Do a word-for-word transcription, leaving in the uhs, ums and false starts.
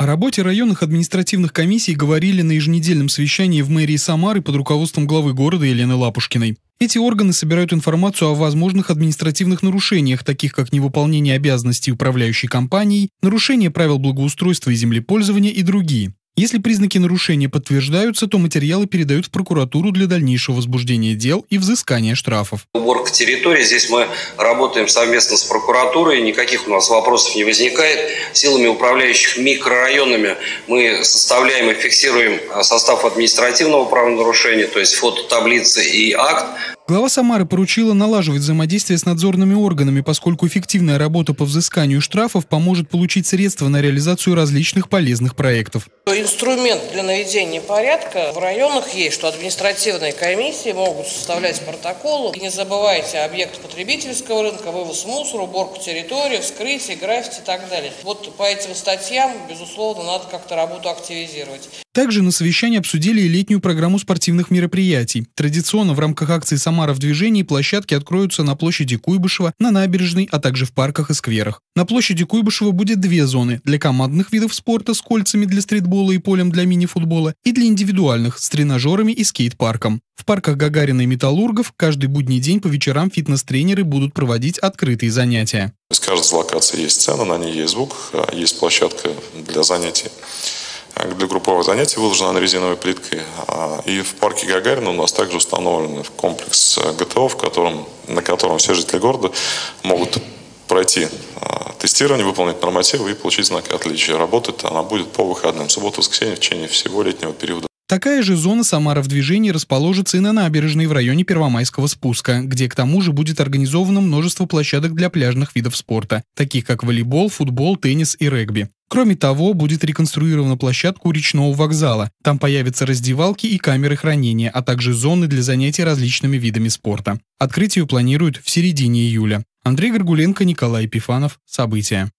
О работе районных административных комиссий говорили на еженедельном совещании в мэрии Самары под руководством главы города Елены Лапушкиной. Эти органы собирают информацию о возможных административных нарушениях, таких как невыполнение обязанностей управляющей компанией, нарушение правил благоустройства и землепользования и другие. Если признаки нарушения подтверждаются, то материалы передают в прокуратуру для дальнейшего возбуждения дел и взыскания штрафов. Уборка территории. Здесь мы работаем совместно с прокуратурой. Никаких у нас вопросов не возникает. Силами управляющих микрорайонами мы составляем и фиксируем состав административного правонарушения, то есть фототаблицы и акт. Глава Самары поручила налаживать взаимодействие с надзорными органами, поскольку эффективная работа по взысканию штрафов поможет получить средства на реализацию различных полезных проектов. Инструмент для наведения порядка в районах есть, что административные комиссии могут составлять протоколы. И не забывайте объект потребительского рынка, вывоз мусора, уборку территории, вскрытие, граффити и так далее. Вот по этим статьям, безусловно, надо как-то работу активизировать. Также на совещании обсудили и летнюю программу спортивных мероприятий. Традиционно в рамках акции «Самара в движении» площадки откроются на площади Куйбышева, на набережной, а также в парках и скверах. На площади Куйбышева будет две зоны – для командных видов спорта с кольцами для стритбола и полем для мини-футбола, и для индивидуальных с тренажерами и скейт-парком. В парках Гагарина и Металлургов каждый будний день по вечерам фитнес-тренеры будут проводить открытые занятия. Из каждой локации есть сцена, на ней есть звук, есть площадка для занятий. Для групповых занятий выложена она резиновой плиткой. И в парке Гагарина у нас также установлен комплекс ГТО, в котором, на котором все жители города могут пройти тестирование, выполнить нормативы и получить знак отличия. Работает она будет по выходным, субботу, воскресенье в течение всего летнего периода. Такая же зона «Самара в движении» расположится и на набережной в районе Первомайского спуска, где к тому же будет организовано множество площадок для пляжных видов спорта, таких как волейбол, футбол, теннис и регби. Кроме того, будет реконструирована площадка у речного вокзала. Там появятся раздевалки и камеры хранения, а также зоны для занятий различными видами спорта. Открытие планируют в середине июля. Андрей Горгуленко, Николай Епифанов. События.